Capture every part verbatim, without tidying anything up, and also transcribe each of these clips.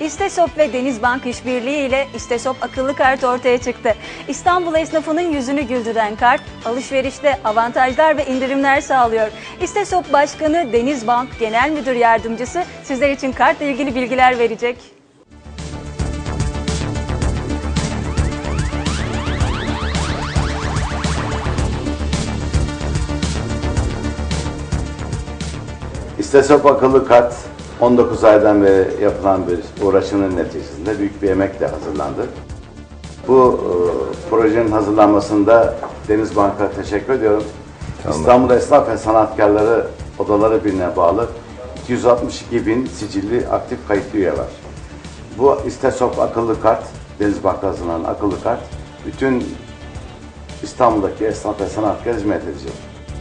İstesop ve Denizbank işbirliği ile İstesop akıllı kart ortaya çıktı. İstanbul esnafının yüzünü güldüren kart, alışverişte avantajlar ve indirimler sağlıyor. İstesop Başkanı Denizbank Genel Müdür Yardımcısı sizler için kartla ilgili bilgiler verecek. İstesop akıllı kart on dokuz aydan beri yapılan bir uğraşının neticesinde büyük bir emekle hazırlandı. Bu e, projenin hazırlanmasında Denizbank'a teşekkür ediyorum. Tamam. İstanbul Esnaf ve Sanatkarları Odaları Birliği'ne bağlı iki yüz altmış iki bin sicilli aktif kayıtlı üye var. Bu İstesop akıllı kart, Denizbank'ta hazırlanan akıllı kart, bütün İstanbul'daki esnaf ve sanatkara hizmet edecek.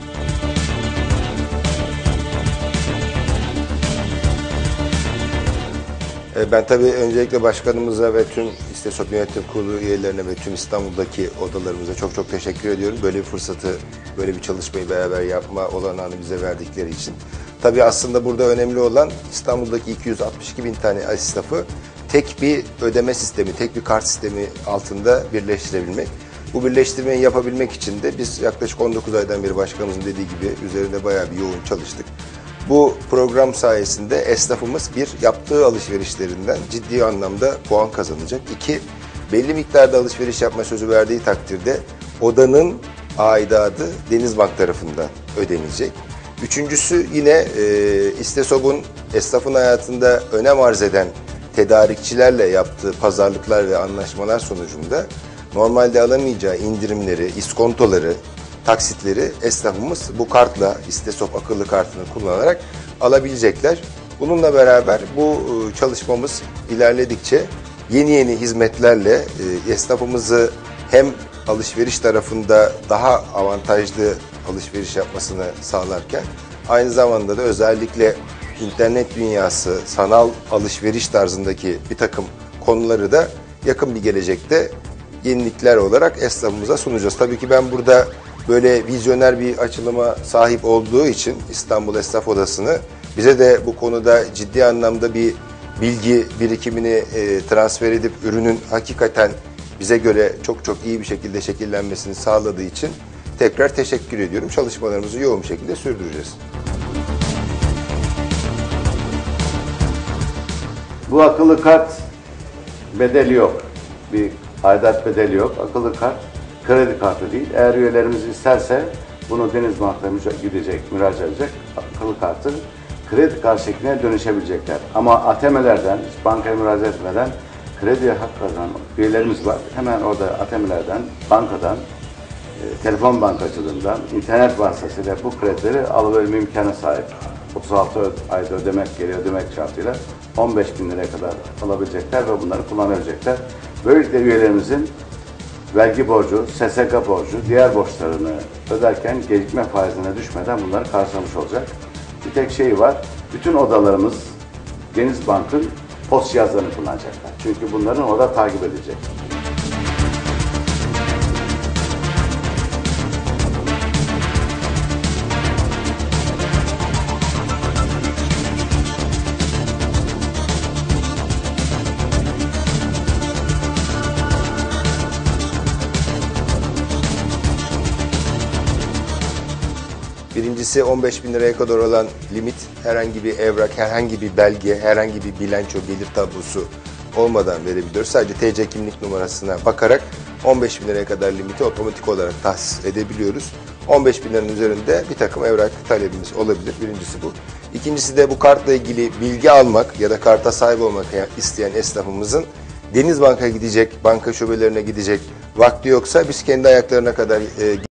Ben tabii öncelikle başkanımıza ve tüm İstesop Yönetim Kurulu üyelerine ve tüm İstanbul'daki odalarımıza çok çok teşekkür ediyorum. Böyle bir fırsatı, böyle bir çalışmayı beraber yapma olanağını bize verdikleri için. Tabii aslında burada önemli olan İstanbul'daki iki yüz altmış iki bin tane esnafı tek bir ödeme sistemi, tek bir kart sistemi altında birleştirebilmek. Bu birleştirmeyi yapabilmek için de biz yaklaşık on dokuz aydan beri başkanımızın dediği gibi üzerinde bayağı bir yoğun çalıştık. Bu program sayesinde esnafımız bir, yaptığı alışverişlerinden ciddi anlamda puan kazanacak. İki, belli miktarda alışveriş yapma sözü verdiği takdirde odanın aidadı Denizbank tarafından ödenecek. Üçüncüsü yine e, İstesop'un esnafın hayatında önem arz eden tedarikçilerle yaptığı pazarlıklar ve anlaşmalar sonucunda normalde alamayacağı indirimleri, iskontoları, taksitleri esnafımız bu kartla, İstesop akıllı kartını kullanarak alabilecekler. Bununla beraber bu çalışmamız ilerledikçe yeni yeni hizmetlerle esnafımızı hem alışveriş tarafında daha avantajlı alışveriş yapmasını sağlarken aynı zamanda da özellikle internet dünyası, sanal alışveriş tarzındaki bir takım konuları da yakın bir gelecekte yenilikler olarak esnafımıza sunacağız. Tabii ki ben burada böyle vizyoner bir açılıma sahip olduğu için İstanbul Esnaf Odası'nı bize de bu konuda ciddi anlamda bir bilgi birikimini e, transfer edip ürünün hakikaten bize göre çok çok iyi bir şekilde şekillenmesini sağladığı için tekrar teşekkür ediyorum. Çalışmalarımızı yoğun bir şekilde sürdüreceğiz. Bu akıllı kart bedeli yok. Bir aidat bedeli yok. Akıllı kart kredi kartı değil. Eğer üyelerimiz isterse bunu Denizbank'ta gidecek, müracaat edecek. Akıllı kartı kredi kart şekline dönüşebilecekler. Ama A T M'lerden, hiç bankaya müracaat etmeden krediye hak kazanan üyelerimiz var. Hemen orada A T M'lerden, bankadan, e, telefon bankacılığından, internet vasıtasıyla bu kredileri alabilme imkanı sahip. otuz altı ayda ödemek, geri ödemek şartıyla on beş bin liraya kadar alabilecekler ve bunları kullanabilecekler. Böylelikle üyelerimizin vergi borcu, S S K borcu, diğer borçlarını öderken gecikme faizine düşmeden bunları karşılamış olacak. Bir tek şey var, bütün odalarımız Denizbank'ın post cihazlarını kullanacaklar. Çünkü bunların oda takip edecek. Birincisi on beş bin liraya kadar olan limit herhangi bir evrak, herhangi bir belge, herhangi bir bilanço, gelir tablosu olmadan verebiliyoruz. Sadece T C kimlik numarasına bakarak on beş bin liraya kadar limiti otomatik olarak tahsis edebiliyoruz. on beş bin liranın üzerinde bir takım evrak talebimiz olabilir. Birincisi bu. İkincisi de bu kartla ilgili bilgi almak ya da karta sahip olmak isteyen esnafımızın Denizbank'a gidecek, banka şubelerine gidecek vakti yoksa biz kendi ayaklarına kadar e,